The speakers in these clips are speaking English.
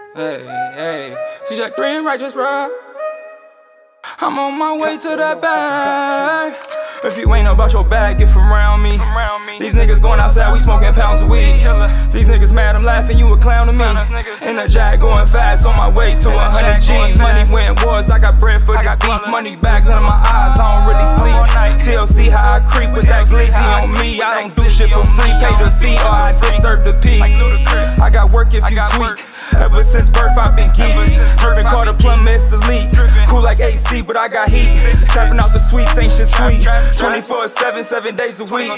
Hey, hey, CJ 3 and right, just rock. I'm on my way to that bag. If you ain't about your bag, get from around me. These niggas going outside, we smoking pounds of weed. These niggas mad, I'm laughing, you a clown to me. In the jag going fast, on my way to 100 G's. Money win wars, I got bread for the beef. Money bags under my eyes, I don't really sleep. TLC how I creep with that glizzy on me. I don't do shit for free, pay the fee or I disturb the peace. I got work if you tweak. Ever since birth I've been geek. Drippin' call the plumber, it's elite. Cool like AC, but I got heat. Trapping out the sweets, ain't shit sweet. 24/7, 7 days a week.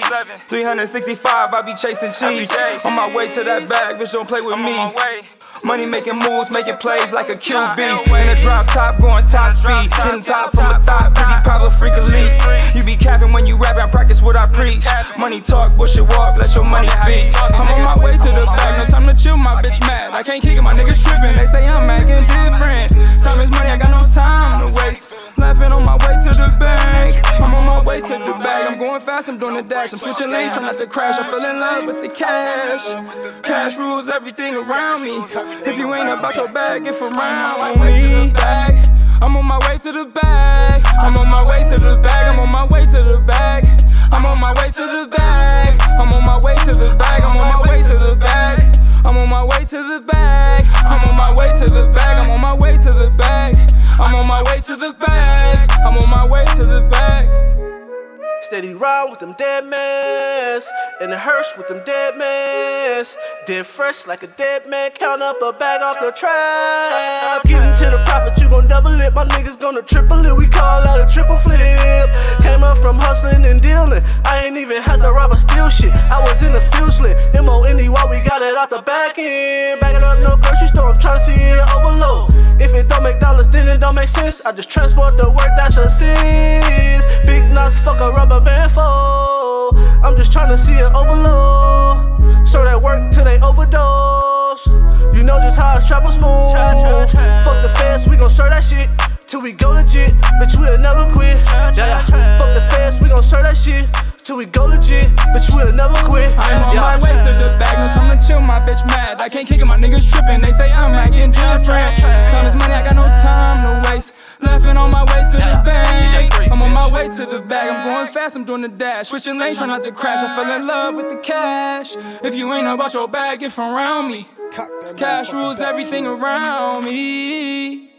365, I be chasing cheese. On my way to that bag, bitch don't play with me. Money making moves, making plays like a QB. In a drop top, going top speed. Hitting top from the thought, pretty Pablo freak elite. You be capping when you rapping, practice what I preach. Money talk, bullshit walk, let your money speak. I'm on my way to the bag, no time to chill, my bitch mad. I can't kick it, my niggas tripping, they say I'm acting different. Time is money, I got no time to waste. Laughing on my way to the bank. I'm on my way to the bag, I'm going fast, I'm doing the dash. I'm switching lanes, trying not to crash, I fell in love with the cash. Cash rules everything around me. If you ain't about your bag, get from around me. I'm on my way to the bag. I'm on my way to the bag. I'm on my way to the bag. I'm on my way to the bag. I'm on my way to the bag. I'm on my way to the bag. I'm on my way to the bag. I'm on my way to the bag. I'm on my way to the bag. I'm on my way to the bag. I'm on my way to the bag. Steady ride with them dead mans, in the hearse with them dead mans. Dead fresh like a dead man, count up a bag off the trap. Getting to the profit, you gon' double it, my niggas gonna triple it. We call out a triple flip. Came up from hustling and dealing, I ain't even had to rob or steal shit. I was in the field slit, M.O.N.E. while we got it out the back end. Backing up no grocery store, I'm tryna see it overload. If it don't make dollars, then it don't make sense. I just transport the work, that's a sis. Big nuts, fuck a rubber band fold. I'm just tryna see it overload. So that work till they overdose. You know just how I travel smooth. Fuck the feds, we gon' serve that shit till we go legit. Bitch, we'll never quit. Yeah. Fuck the feds, we gon' serve that shit till we go legit. Bitch, we'll never quit. I'm on my way to the bag, no time to chill, my bitch mad. I can't kick it, my niggas trippin', they say I'm acting different. Time is money, I got no time to waste. Laughing on my way to the bank. I'm on my way to the bag, I'm going fast, I'm doing the dash. Switching lanes, trying not to crash, I fell in love with the cash. If you ain't about your bag, get from around me. Cash rules everything around me.